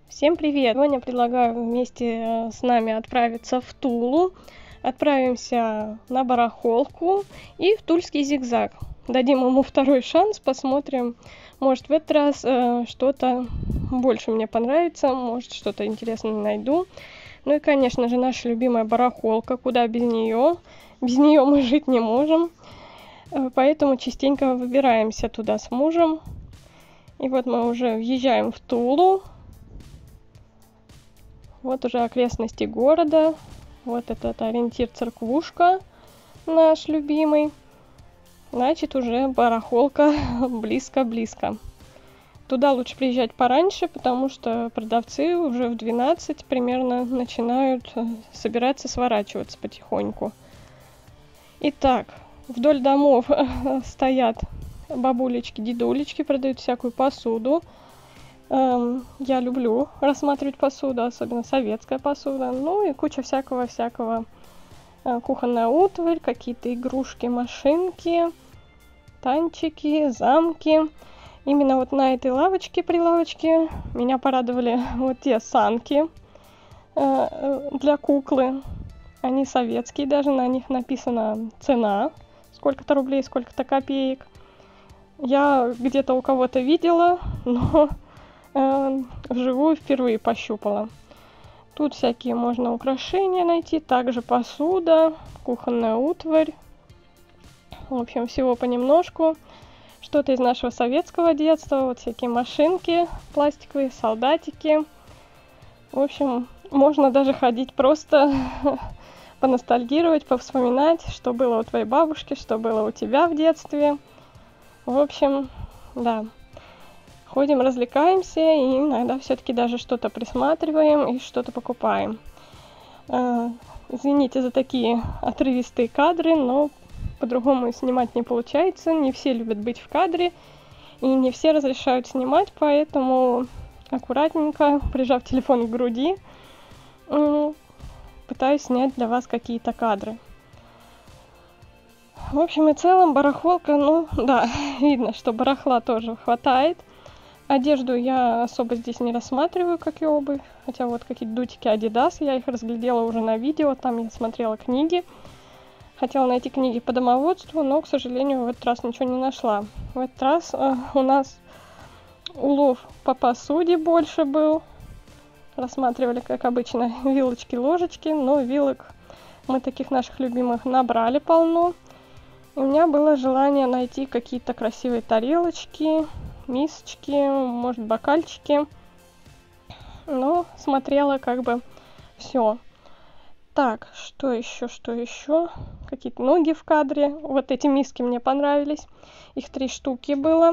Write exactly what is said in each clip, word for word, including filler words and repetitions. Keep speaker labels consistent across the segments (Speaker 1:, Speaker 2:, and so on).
Speaker 1: Всем привет! Сегодня предлагаю вместе с нами отправиться в Тулу. Отправимся на барахолку и в Тульский зигзаг. Дадим ему второй шанс, посмотрим. Может, в этот раз э, что-то больше мне понравится, может, что-то интересное найду. Ну и, конечно же, наша любимая барахолка, куда без нее. Без нее мы жить не можем. Э, поэтому частенько выбираемся туда с мужем. И вот мы уже въезжаем в Тулу. Вот уже окрестности города. Вот этот ориентир церквушка наш любимый. Значит, уже барахолка близко-близко. Туда лучше приезжать пораньше, потому что продавцы уже в двенадцать примерно начинают собираться сворачиваться потихоньку. Итак, вдоль домов стоят бабулечки, дедулечки, продают всякую посуду. Я люблю рассматривать посуду, особенно советская посуда. Ну и куча всякого-всякого. Кухонная утварь, какие-то игрушки, машинки, танчики, замки. Именно вот на этой лавочке, прилавочке, меня порадовали вот те санки для куклы. Они советские, даже на них написана цена, сколько-то рублей, сколько-то копеек. Я где-то у кого-то видела, но вживую впервые пощупала. Тут всякие можно украшения найти, также посуда, кухонная утварь. В общем, всего понемножку. Что-то из нашего советского детства, вот всякие машинки пластиковые, солдатики. В общем, можно даже ходить просто поностальгировать, повспоминать, что было у твоей бабушки, что было у тебя в детстве. В общем, да. Ходим, развлекаемся и иногда все-таки даже что-то присматриваем и что-то покупаем. Извините за такие отрывистые кадры, но по-другому снимать не получается. Не все любят быть в кадре и не все разрешают снимать, поэтому аккуратненько, прижав телефон к груди, пытаюсь снять для вас какие-то кадры. В общем и целом барахолка, ну да, видно, что барахла тоже хватает. Одежду я особо здесь не рассматриваю, как и обувь. Хотя вот какие-то дутики Adidas, я их разглядела уже на видео, там я смотрела книги. Хотела найти книги по домоводству, но, к сожалению, в этот раз ничего не нашла. В этот раз э, у нас улов по посуде больше был. Рассматривали, как обычно, вилочки, ложечки, но вилок мы таких наших любимых набрали полно. И у меня было желание найти какие-то красивые тарелочки, мисочки, может, бокальчики. Но смотрела как бы все. Так, что еще, что еще? Какие-то ноги в кадре. Вот эти миски мне понравились. Их три штуки было.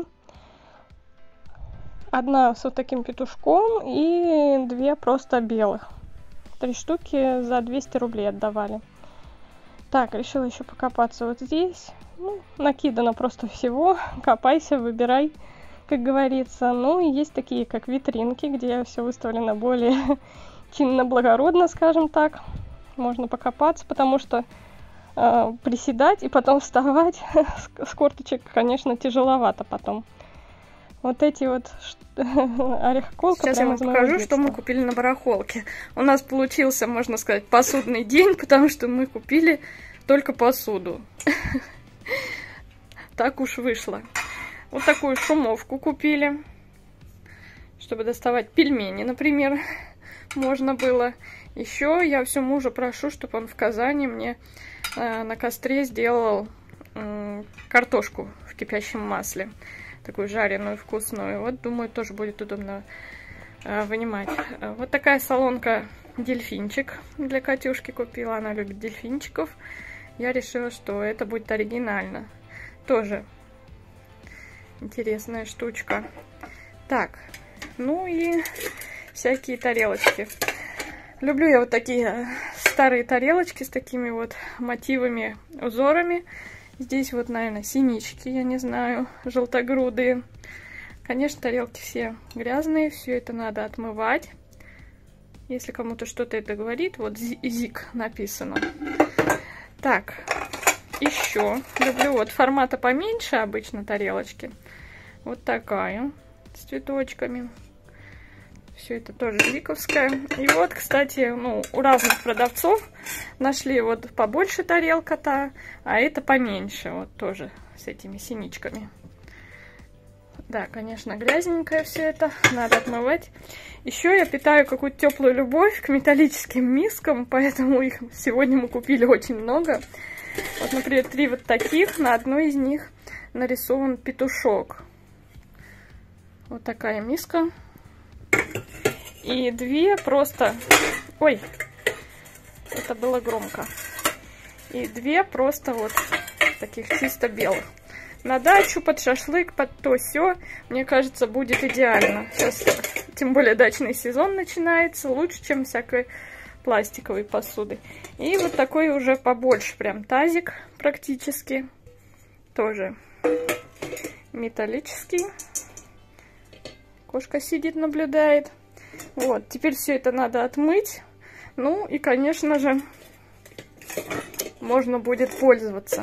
Speaker 1: Одна с вот таким петушком и две просто белых. Три штуки за двести рублей отдавали. Так, решила еще покопаться вот здесь. Ну, накидано просто всего. Копайся, выбирай, как говорится. Ну, и есть такие, как витринки, где все выставлено более чинно-благородно, скажем так. Можно покопаться, потому что э, приседать и потом вставать с корточек, конечно, тяжеловато потом. Вот эти вот орехоколка.
Speaker 2: Сейчас я вам покажу, что мы купили на барахолке. У нас получился, можно сказать, посудный день, потому что мы купили только посуду. Так уж вышло. Вот такую шумовку купили, чтобы доставать пельмени, например, можно было. Еще я все мужа прошу, чтобы он в Казани мне э, на костре сделал э, картошку в кипящем масле. Такую жареную, вкусную. Вот, думаю, тоже будет удобно э, вынимать. Вот такая солонка дельфинчик для Катюшки купила. Она любит дельфинчиков. Я решила, что это будет оригинально. Тоже интересная штучка. Так, ну и всякие тарелочки. Люблю я вот такие старые тарелочки с такими вот мотивами, узорами. Здесь вот, наверное, синички, я не знаю, желтогрудые. Конечно, тарелки все грязные, все это надо отмывать. Если кому-то что-то это говорит, вот ЗИК написано. Так, еще люблю вот формата поменьше обычно тарелочки. Вот такая, с цветочками. Все это тоже зиковское. И вот, кстати, ну, у разных продавцов нашли вот побольше тарелка-то, а это поменьше. Вот тоже с этими синичками. Да, конечно, грязненькое все это. Надо отмывать. Еще я питаю какую-то теплую любовь к металлическим мискам, поэтому их сегодня мы купили очень много. Вот, например, три вот таких. На одной из них нарисован петушок. Вот такая миска. И две просто... Ой, это было громко. И две просто вот таких чисто белых. На дачу, под шашлык, под то сё, мне кажется, будет идеально. Сейчас, тем более, дачный сезон начинается. Лучше, чем всякой пластиковой посуды. И вот такой уже побольше прям тазик практически. Тоже металлический. Кошка сидит, наблюдает. Вот, теперь все это надо отмыть. Ну и, конечно же, можно будет пользоваться.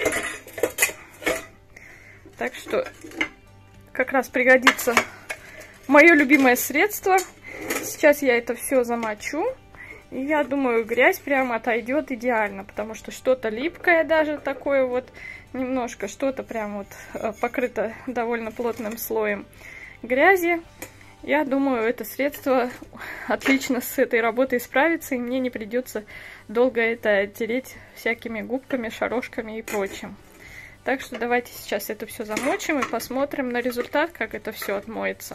Speaker 2: Так что как раз пригодится мое любимое средство. Сейчас я это все замочу. И я думаю, грязь прямо отойдет идеально. Потому что что-то липкое даже такое вот немножко. Что-то прям вот покрыто довольно плотным слоем грязи. Я думаю, это средство отлично с этой работой справится. И мне не придется долго это тереть всякими губками, шарошками и прочим. Так что давайте сейчас это все замочим и посмотрим на результат, как это все отмоется.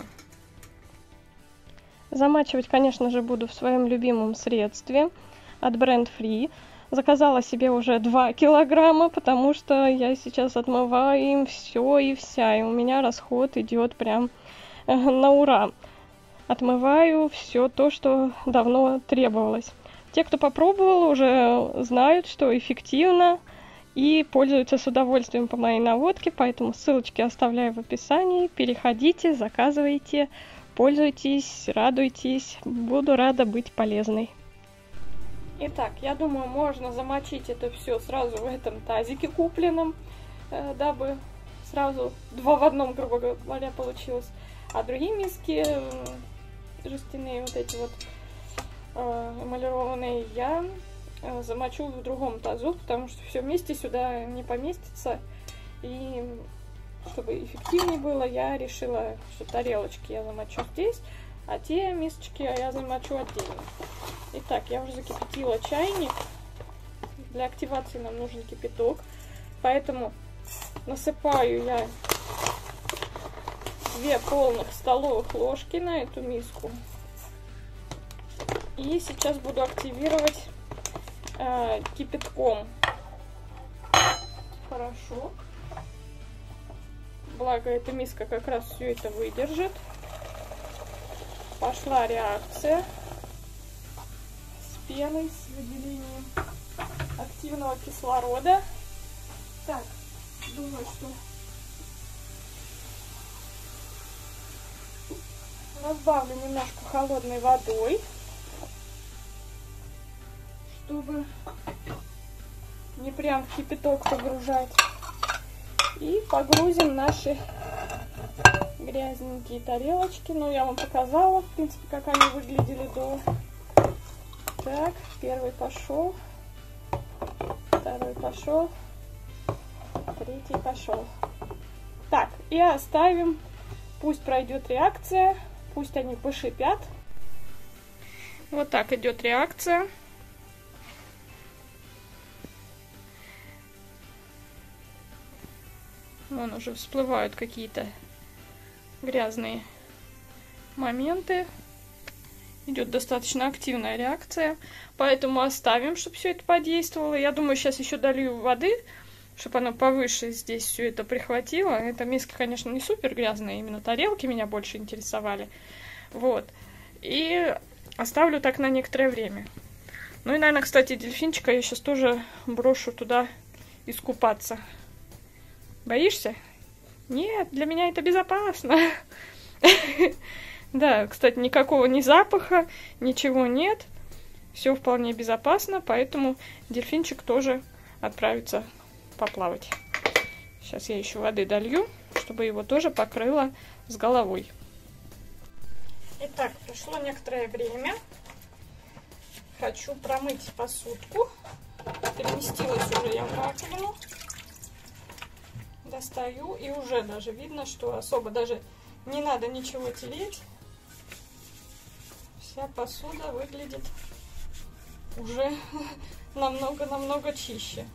Speaker 1: Замачивать, конечно же, буду в своем любимом средстве от Brand Free. Заказала себе уже два килограмма, потому что я сейчас отмываю им все и вся. И у меня расход идет прям на ура. Отмываю все то, что давно требовалось. Те, кто попробовал, уже знают, что эффективно. И пользуются с удовольствием по моей наводке, поэтому ссылочки оставляю в описании. Переходите, заказывайте, пользуйтесь, радуйтесь. Буду рада быть полезной.
Speaker 2: Итак, я думаю, можно замочить это все сразу в этом тазике купленном, дабы сразу два в одном, грубо говоря, получилось. А другие миски, жестяные вот эти вот эмалированные, я замочу в другом тазу, потому что все вместе сюда не поместится. И чтобы эффективнее было, я решила, что тарелочки я замочу здесь, а те мисочки я замочу отдельно. Итак, я уже закипятила чайник. Для активации нам нужен кипяток, поэтому насыпаю я две полных столовых ложки на эту миску. И сейчас буду активировать э, кипятком. Хорошо. Благо эта миска как раз все это выдержит. Пошла реакция с пеной, с выделением активного кислорода. Так, думаю, что разбавлю немножко холодной водой, чтобы не прям в кипяток погружать. И погрузим наши грязненькие тарелочки. Ну, я вам показала, в принципе, как они выглядели до. Так, первый пошел, второй пошел, третий пошел. Так, и оставим, пусть пройдет реакция, пусть они пошипят. Вот так идет реакция. Вон уже всплывают какие-то грязные моменты. Идет достаточно активная реакция, поэтому оставим, чтобы все это подействовало. Я думаю, сейчас еще долью воды, чтобы оно повыше здесь все это прихватило. Эта миска, конечно, не супер грязная, именно тарелки меня больше интересовали. Вот. И оставлю так на некоторое время. Ну и, наверное, кстати, дельфинчика я сейчас тоже брошу туда искупаться. Боишься? Нет, для меня это безопасно. Да, кстати, никакого ни запаха, ничего нет. Все вполне безопасно, поэтому дельфинчик тоже отправится поплавать. Сейчас я еще воды долью, чтобы его тоже покрыло с головой. Итак, прошло некоторое время. Хочу промыть посудку. Переместилась уже я в раковину. Достаю, и уже даже видно, что особо даже не надо ничего тереть. Вся посуда выглядит уже намного-намного чище.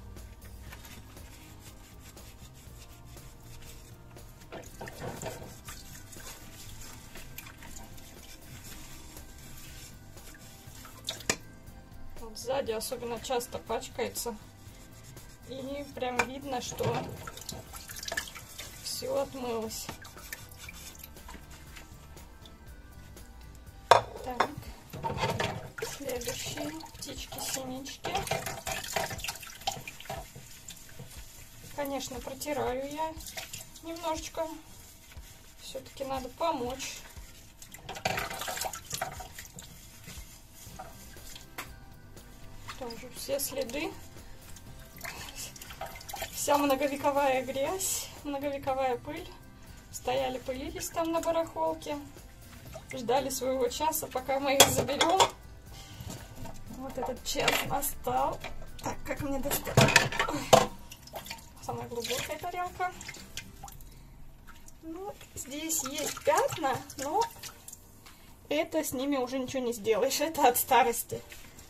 Speaker 2: Вот сзади особенно часто пачкается. И прям видно, что все отмылось. Так, следующие птички-синички. Конечно, протираю я немножечко. Все-таки надо помочь. Тоже все следы. Вся многовековая грязь, многовековая пыль. Стояли, пылились там на барахолке. Ждали своего часа, пока мы их заберем. Вот этот час настал. Так, как мне достать? Ой. Самая глубокая тарелка. Ну, здесь есть пятна, но это с ними уже ничего не сделаешь. Это от старости.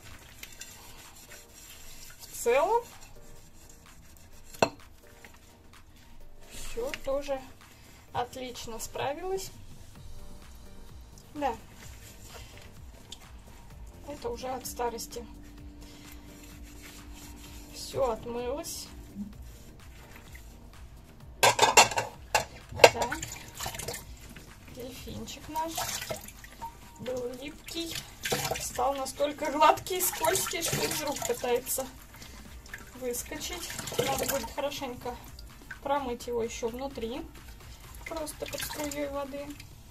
Speaker 2: В целом все тоже отлично справилась. Да, это уже от старости. Все отмылось. Так, дельфинчик наш был липкий, стал настолько гладкий, скользкий, что из рук пытается выскочить. Надо будет хорошенько промыть его еще внутри, просто под струей воды.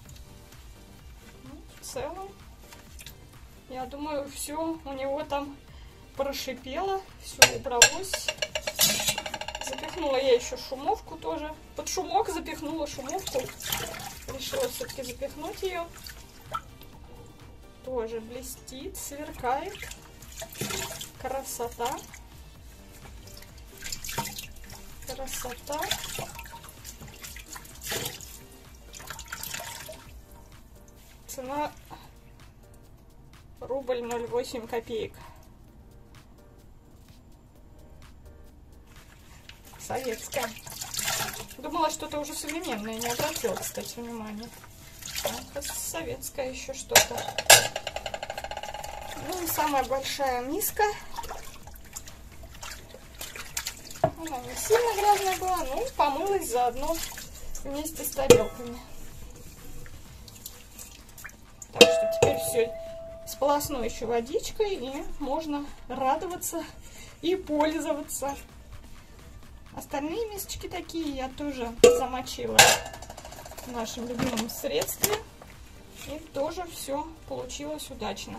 Speaker 2: В целом, я думаю, все у него там прошипело, все убралось. Запихнула я еще шумовку тоже. Под шумок запихнула шумовку. Решила все-таки запихнуть ее. Тоже блестит, сверкает. Красота. Красота. Цена рубль ноль восемь копеек. Советская. Думала, что-то уже современное, не обратила, кстати, внимания. А, советская еще что-то. Ну и самая большая миска. Она не сильно грязная была, но помылась заодно вместе с тарелками. Так что теперь все сполосну еще водичкой, и можно радоваться и пользоваться. Остальные мисочки такие я тоже замочила в нашем любимом средстве. И тоже все получилось удачно.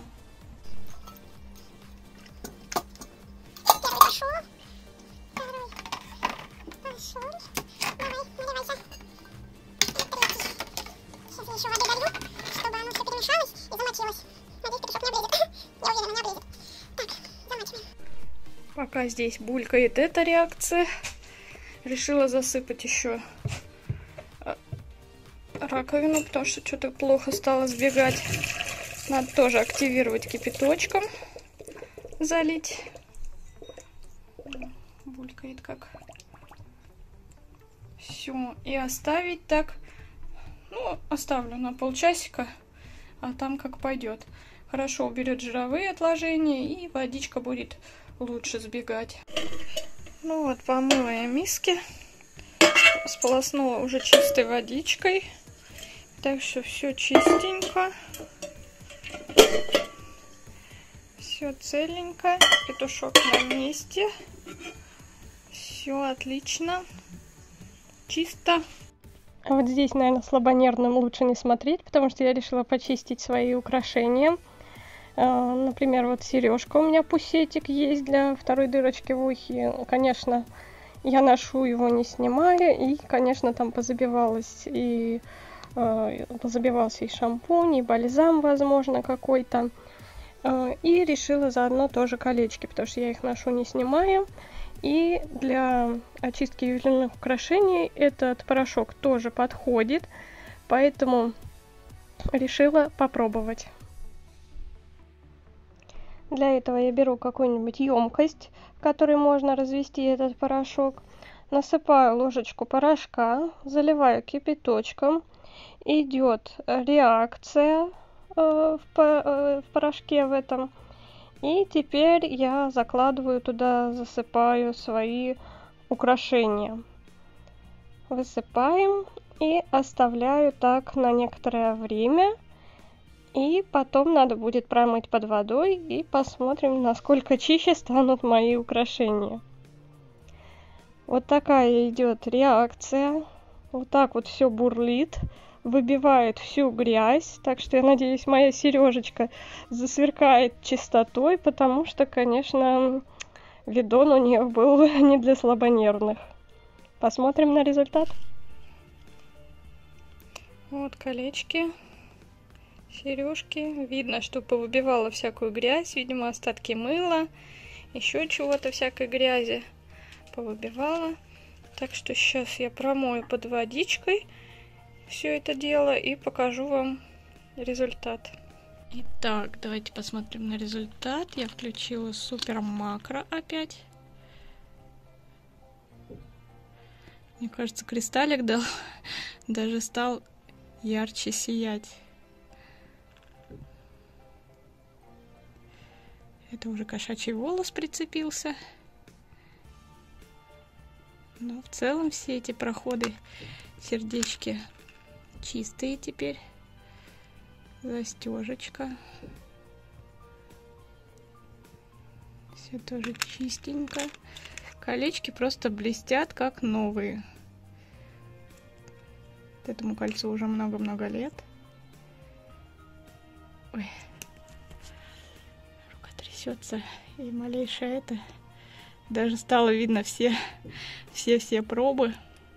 Speaker 3: Первый пошел. Второй пошел. Давай, наливайся. Третий. Сейчас я еще воды долью, чтобы оно все перемешалось и замочилось. Надеюсь, петушок не облезет. Я уверена, не облезет. Так, замачиваем.
Speaker 2: Пока здесь булькает эта реакция, решила засыпать еще раковину, потому что что-то плохо стало сбегать. Надо тоже активировать кипяточком, залить. Булькает как. Все, и оставить так. Ну, оставлю на полчасика, а там как пойдет. Хорошо уберет жировые отложения, и водичка будет лучше сбегать. Ну вот, помыла я миски, сполоснула уже чистой водичкой, так что все чистенько, все целенько, петушок на месте, все отлично, чисто.
Speaker 1: А вот здесь, наверное, слабонервным лучше не смотреть, потому что я решила почистить свои украшения. Например, вот сережка у меня пусетик есть для второй дырочки в ухе. Конечно, я ношу его не снимая, и, конечно, там позабивалась и забивался и шампунь, и бальзам, возможно, какой-то. И решила заодно тоже колечки, потому что я их ношу не снимая. И для очистки ювелирных украшений этот порошок тоже подходит, поэтому решила попробовать. Для этого я беру какую-нибудь емкость, в которой можно развести этот порошок. Насыпаю ложечку порошка, заливаю кипяточком. Идет реакция э, в, э, в порошке в этом. И теперь я закладываю туда, засыпаю свои украшения. Высыпаем и оставляю так на некоторое время. И потом надо будет промыть под водой и посмотрим, насколько чище станут мои украшения. Вот такая идет реакция. Вот так вот все бурлит, выбивает всю грязь. Так что я надеюсь, моя сережечка засверкает чистотой, потому что, конечно, видон у нее был не для слабонервных. Посмотрим на результат. Вот колечки. Сережки. Видно, что повыбивала всякую грязь, видимо, остатки мыла, еще чего-то, всякой грязи повыбивала. Так что сейчас я промою под водичкой все это дело и покажу вам результат. Итак, давайте посмотрим на результат. Я включила супер макро опять. Мне кажется, кристаллик дал, даже стал ярче сиять. Это уже кошачий волос прицепился. Но в целом все эти проходы, сердечки чистые теперь. Застежечка. Все тоже чистенько. Колечки просто блестят, как новые. Этому кольцу уже много-много лет. Ой. Трясется, и малейшее это, даже стало видно все все все пробы.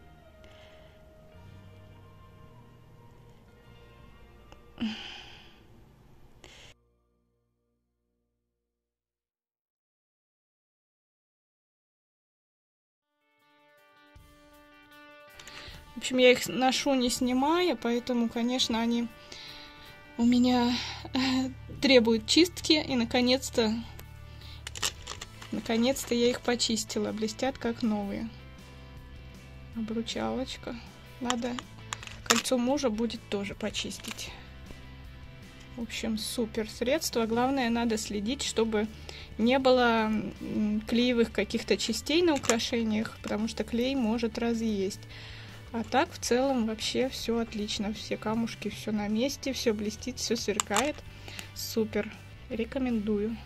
Speaker 1: В общем, я их ношу не снимая, поэтому, конечно, они у меня требуют чистки, и наконец-то наконец-то я их почистила, блестят как новые. Обручалочка. Надо кольцо мужа будет тоже почистить. В общем, супер средство. Главное, надо следить, чтобы не было клеевых каких-то частей на украшениях, потому что клей может разъесть. А так, в целом, вообще все отлично. Все камушки, все на месте, все блестит, все сверкает. Супер. Рекомендую.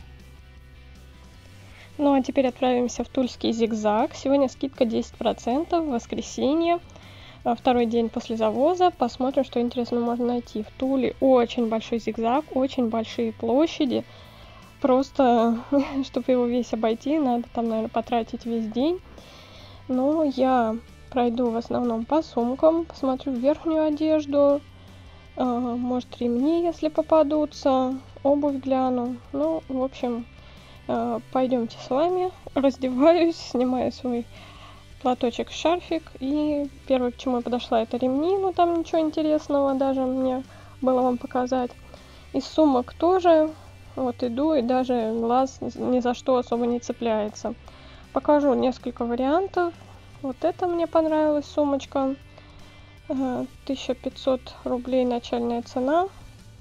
Speaker 1: Ну, а теперь отправимся в Тульский зигзаг. Сегодня скидка десять процентов, воскресенье. Второй день после завоза. Посмотрим, что интересно можно найти. В Туле очень большой зигзаг, очень большие площади. Просто, чтобы его весь обойти, надо там, наверное, потратить весь день. Но я пройду в основном по сумкам, посмотрю верхнюю одежду, э, может ремни, если попадутся, обувь гляну. Ну, в общем, э, пойдемте с вами, раздеваюсь, снимаю свой платочек, шарфик, и первое, к чему я подошла, это ремни, но там ничего интересного даже мне было вам показать. Из сумок тоже, вот иду, и даже глаз ни за что особо не цепляется. Покажу несколько вариантов. Вот это мне понравилась сумочка. тысяча пятьсот рублей начальная цена.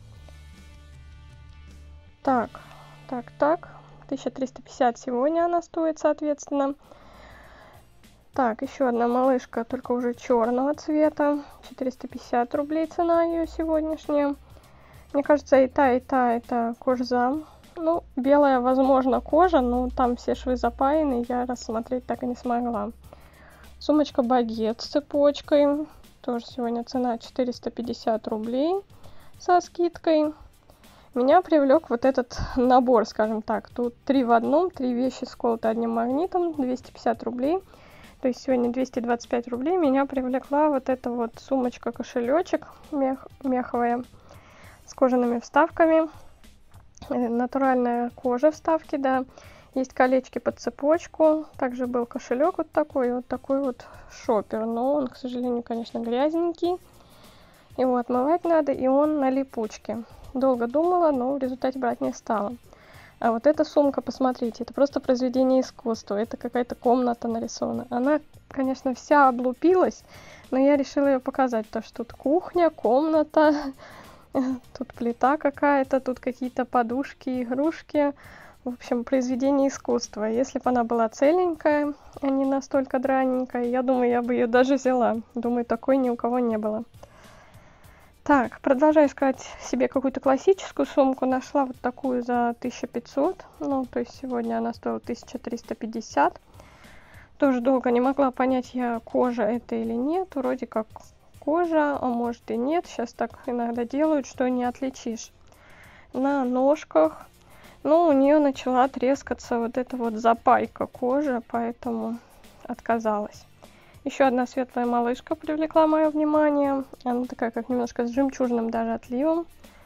Speaker 1: Так, так, так. тысяча триста пятьдесят сегодня она стоит, соответственно. Так, еще одна малышка, только уже черного цвета. четыреста пятьдесят рублей цена ее сегодняшняя. Мне кажется, и та, и та это кожзам. Ну, белая, возможно, кожа, но там все швы запаяны, я рассмотреть так и не смогла. Сумочка багет с цепочкой. Тоже сегодня цена четыреста пятьдесят рублей со скидкой. Меня привлек вот этот набор, скажем так. Тут три в одном, три вещи сколоты одним магнитом, двести пятьдесят рублей. То есть сегодня двести двадцать пять рублей меня привлекла вот эта вот сумочка-кошелечек мех, меховая с кожаными вставками. Натуральная кожа вставки, да. Есть колечки под цепочку. Также был кошелек вот такой, вот такой вот шопер. Но он, к сожалению, конечно, грязненький. Его отмывать надо, и он на липучке. Долго думала, но в результате брать не стала. А вот эта сумка, посмотрите, это просто произведение искусства. Это какая-то комната нарисована. Она, конечно, вся облупилась, но я решила ее показать. Потому что тут кухня, комната, тут плита какая-то, тут какие-то подушки, игрушки. В общем, произведение искусства. Если бы она была целенькая, а не настолько драненькая, я думаю, я бы ее даже взяла. Думаю, такой ни у кого не было. Так, продолжаю искать себе какую-то классическую сумку. Нашла вот такую за тысячу пятьсот. Ну, то есть сегодня она стоила тысяча триста пятьдесят. Тоже долго не могла понять, я кожа это или нет. Вроде как кожа, а может и нет. Сейчас так иногда делают, что не отличишь. На ножках. Ну, у нее начала трескаться вот эта вот запайка кожи, поэтому отказалась. Еще одна светлая малышка привлекла мое внимание. Она такая, как немножко с жемчужным даже отливом.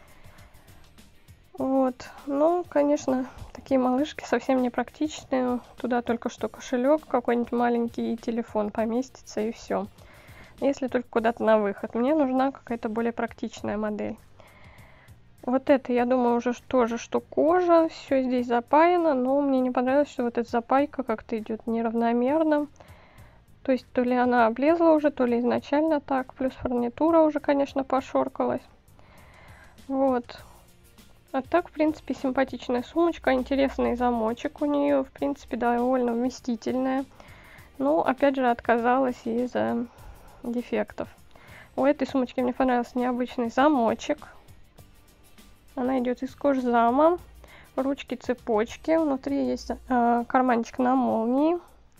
Speaker 1: Вот. Ну, конечно, такие малышки совсем не практичные. Туда только что кошелек какой-нибудь маленький и телефон поместится, и все. Если только куда-то на выход. Мне нужна какая-то более практичная модель. Вот это, я думаю, уже тоже, что кожа. Все здесь запаяно, но мне не понравилось, что вот эта запайка как-то идет неравномерно. То есть, то ли она облезла уже, то ли изначально так. Плюс фурнитура уже, конечно, пошоркалась. Вот. А так, в принципе, симпатичная сумочка. Интересный замочек у нее. В принципе, довольно вместительная. Но, опять же, отказалась из-за дефектов. У этой сумочки мне понравился необычный замочек. Она идет из кожзама. Ручки-цепочки. Внутри есть э, карманчик на молнии.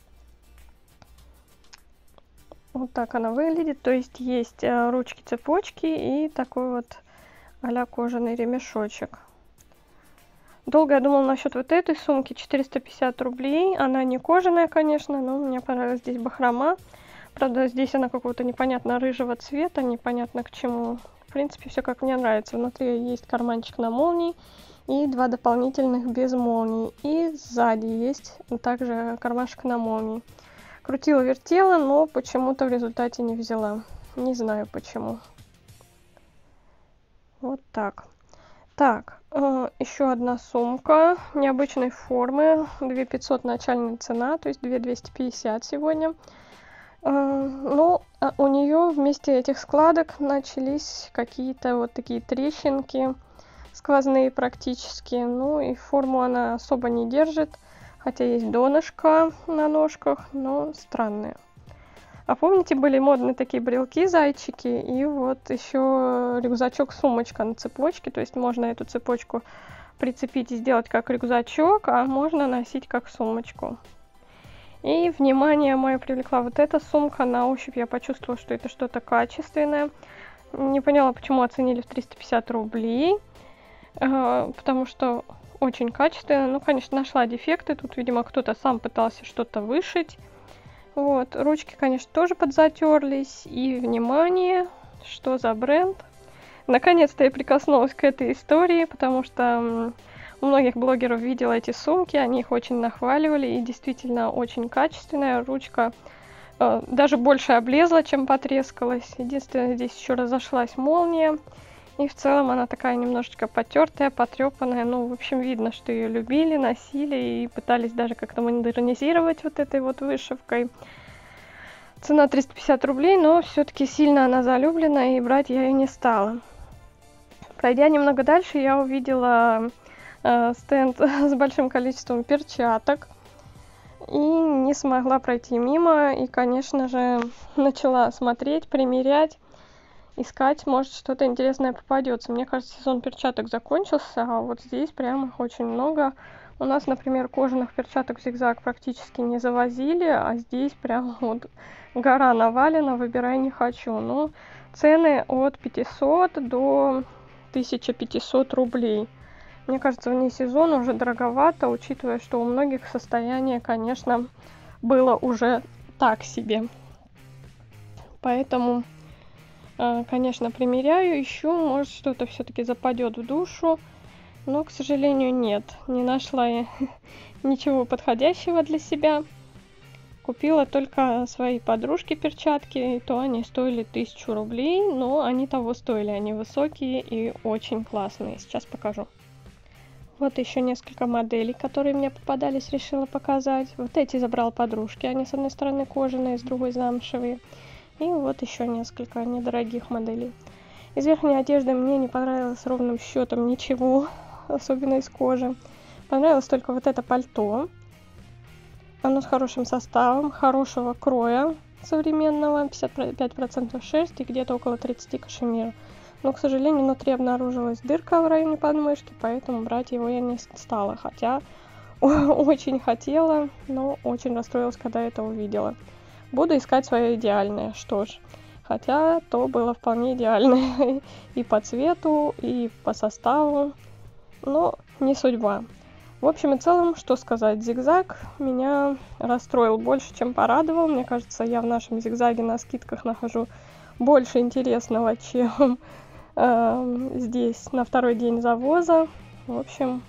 Speaker 1: Вот так она выглядит, то есть есть э, ручки-цепочки и такой вот а-ля кожаный ремешочек. Долго я думала насчет вот этой сумки, четыреста пятьдесят рублей. Она не кожаная, конечно, но мне понравилась здесь бахрома. Правда, здесь она какого-то непонятно рыжего цвета, непонятно к чему. В принципе, все как мне нравится. Внутри есть карманчик на молнии и два дополнительных без молнии. И сзади есть также кармашек на молнии. Крутила-вертела, но почему-то в результате не взяла. Не знаю почему. Вот так. Так, э, еще одна сумка необычной формы. две тысячи пятьсот начальная цена, то есть две тысячи двести пятьдесят сегодня. Э, но у нее вместе этих складок начались какие-то вот такие трещинки, сквозные практически. Ну и форму она особо не держит. Хотя есть донышко на ножках, но странные. А помните, были модные такие брелки-зайчики, и вот еще рюкзачок-сумочка на цепочке. То есть можно эту цепочку прицепить и сделать как рюкзачок, а можно носить как сумочку. И внимание мое привлекла вот эта сумка. На ощупь я почувствовала, что это что-то качественное. Не поняла, почему оценили в триста пятьдесят рублей, потому что очень качественно. Ну, конечно, нашла дефекты. Тут, видимо, кто-то сам пытался что-то вышить. Вот. Ручки, конечно, тоже подзатерлись. И, внимание, что за бренд. Наконец-то я прикоснулась к этой истории, потому что у многих блогеров видела эти сумки. Они их очень нахваливали. И действительно очень качественная. Ручка э, даже больше облезла, чем потрескалась. Единственное, здесь еще разошлась молния. И в целом она такая немножечко потертая, потрепанная. Ну, в общем, видно, что ее любили, носили и пытались даже как-то модернизировать вот этой вот вышивкой. Цена триста пятьдесят рублей, но все-таки сильно она залюблена, и брать я ее не стала. Пройдя немного дальше, я увидела э, стенд с большим количеством перчаток. И не смогла пройти мимо. И, конечно же, начала смотреть, примерять. Искать, может, что-то интересное попадется. Мне кажется, сезон перчаток закончился, а вот здесь прямо их очень много. У нас, например, кожаных перчаток в зигзаг практически не завозили, а здесь прям вот гора навалена, выбирай не хочу. Ну, цены от пятисот до тысячи пятисот рублей. Мне кажется, вне сезона уже дороговато, учитывая, что у многих состояние, конечно, было уже так себе. Поэтому, конечно, примеряю, ищу, может, что-то все-таки западет в душу. Но, к сожалению, нет. Не нашла я ничего подходящего для себя. Купила только своей подружке перчатки, и то они стоили тысячу рублей, но они того стоили. Они высокие и очень классные. Сейчас покажу. Вот еще несколько моделей, которые мне попадались, решила показать. Вот эти забрала подружки. Они с одной стороны кожаные, с другой замшевые. И вот еще несколько недорогих моделей. Из верхней одежды мне не понравилось ровным счетом ничего, особенно из кожи. Понравилось только вот это пальто. Оно с хорошим составом, хорошего кроя современного, пятьдесят пять процентов шерсти, где-то около тридцать процентов кашемира. Но, к сожалению, внутри обнаружилась дырка в районе подмышки, поэтому брать его я не стала. Хотя очень хотела, но очень расстроилась, когда это увидела. Буду искать свое идеальное, что ж. Хотя то было вполне идеальное и по цвету, и по составу, но не судьба. В общем и целом, что сказать, зигзаг меня расстроил больше, чем порадовал. Мне кажется, я в нашем зигзаге на скидках нахожу больше интересного, чем э, здесь на второй день завоза. В общем,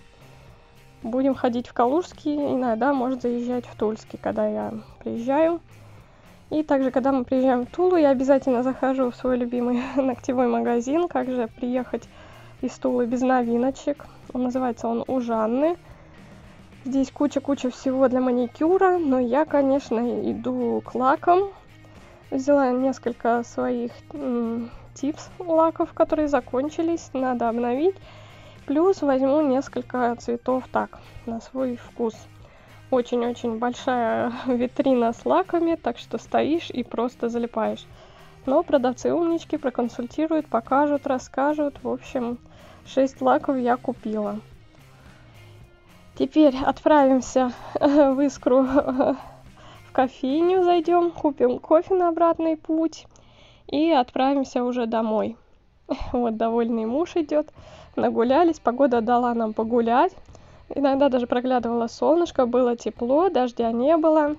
Speaker 1: будем ходить в Калужский, иногда, может, заезжать в Тульский, когда я приезжаю. И также, когда мы приезжаем в Тулу, я обязательно захожу в свой любимый ногтевой магазин. Как же приехать из Тулы без новиночек? Он называется он «У Жанны». Здесь куча-куча всего для маникюра, но я, конечно, иду к лакам. Взяла несколько своих м, типс лаков, которые закончились, надо обновить. Плюс возьму несколько цветов так, на свой вкус. Очень-очень большая витрина с лаками, так что стоишь и просто залипаешь. Но продавцы умнички проконсультируют, покажут, расскажут. В общем, шесть лаков я купила. Теперь отправимся в Искру в кофейню, зайдем, купим кофе на обратный путь и отправимся уже домой. Вот довольный муж идет, нагулялись, погода дала нам погулять. Иногда даже проглядывало солнышко, было тепло, дождя не было.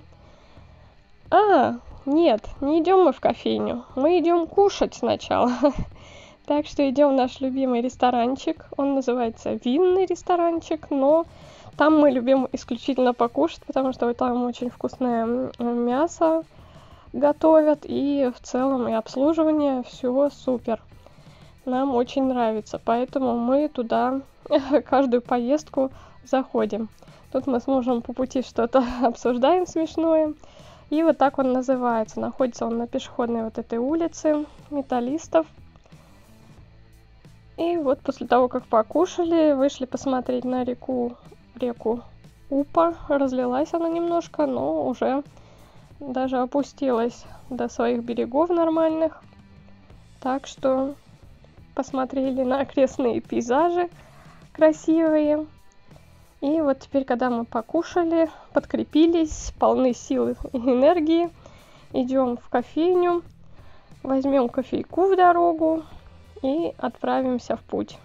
Speaker 1: А, нет, не идем мы в кофейню, мы идем кушать сначала. Так что идем в наш любимый ресторанчик, он называется «Винный ресторанчик», но там мы любим исключительно покушать, потому что там очень вкусное мясо готовят, и в целом и обслуживание, все супер. Нам очень нравится, поэтому мы туда каждую поездку заходим. Тут мы с мужем по пути что-то обсуждаем смешное. И вот так он называется. Находится он на пешеходной вот этой улице Металлистов. И вот после того, как покушали, вышли посмотреть на реку, реку Упа. Разлилась она немножко, но уже даже опустилась до своих берегов нормальных. Так что посмотрели на окрестные пейзажи красивые. И вот теперь, когда мы покушали, подкрепились, полны сил и энергии, идем в кофейню, возьмем кофейку в дорогу и отправимся в путь.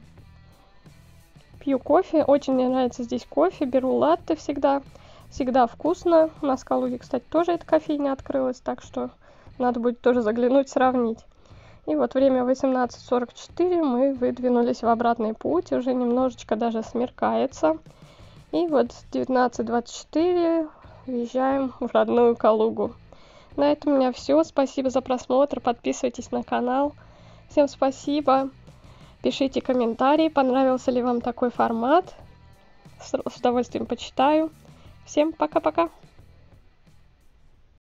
Speaker 1: Пью кофе, очень мне нравится здесь кофе, беру латте всегда, всегда вкусно. У нас в Калуге, кстати, тоже эта кофейня открылась, так что надо будет тоже заглянуть, сравнить. И вот время восемнадцать сорок четыре, мы выдвинулись в обратный путь, уже немножечко даже смеркается. И вот в девятнадцать двадцать четыре въезжаем в родную Калугу. На этом у меня все. Спасибо за просмотр, подписывайтесь на канал. Всем спасибо. Пишите комментарии, понравился ли вам такой формат. С удовольствием почитаю. Всем пока-пока.